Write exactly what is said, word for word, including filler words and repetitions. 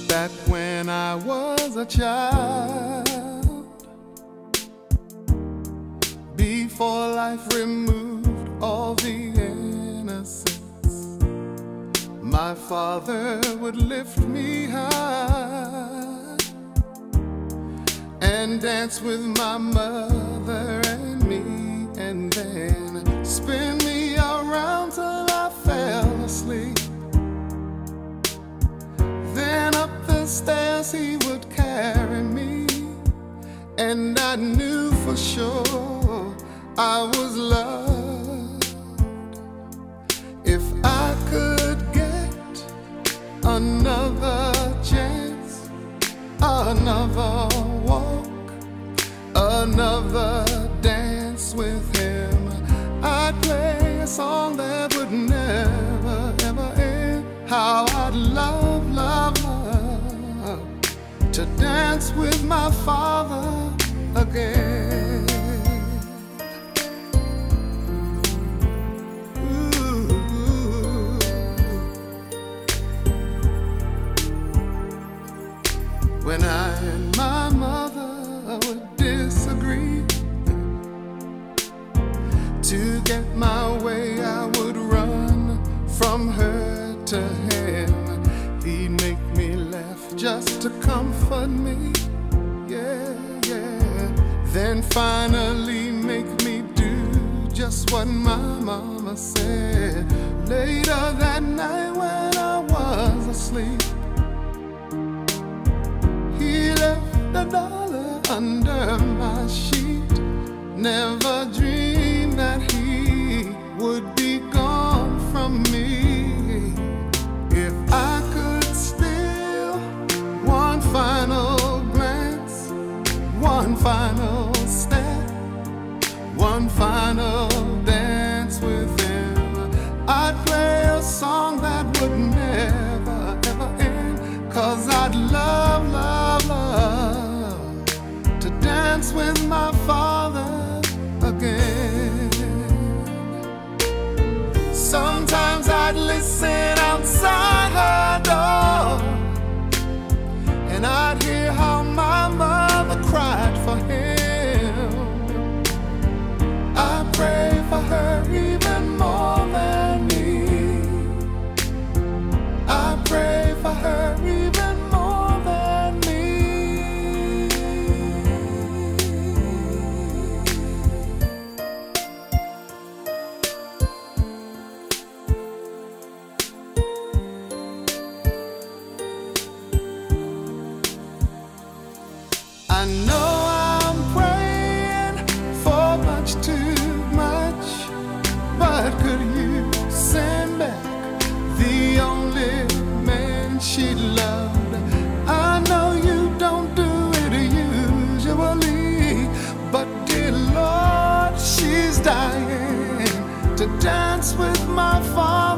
Back when I was a child, before life removed all the innocence, my father would lift me high and dance with my mother and me, and then spin me around till I fell asleep. Then up the stairs he would carry me, and I knew for sure I was loved. If I could get another chance, another walk, another dance with him, I'd play a song that would never, ever end. How I'd love, love, love to dance with my father again. Ooh. When I and my mother would disagree, to get my way I would run from her to him. He'd make me laugh just to comfort me, yeah, yeah. Then finally make me do just what my mama said. Later that night when I was asleep, he left a dollar under my sheet. Never dreamed that he would be gone from me. If I could steal one final glance, one final step, one final dance with him, I'd play a song that would never, ever end. Cause I'd love, love, love to dance with my father again. Sometimes I'd listen outside her door, and I'd hear how my mother cried for him. I pray for her even more than me. I pray for her even more than me. I know I'm praying for much too much, but could you send back the only man she loved? I know you don't do it usually, but dear Lord, she's dying to dance with my father.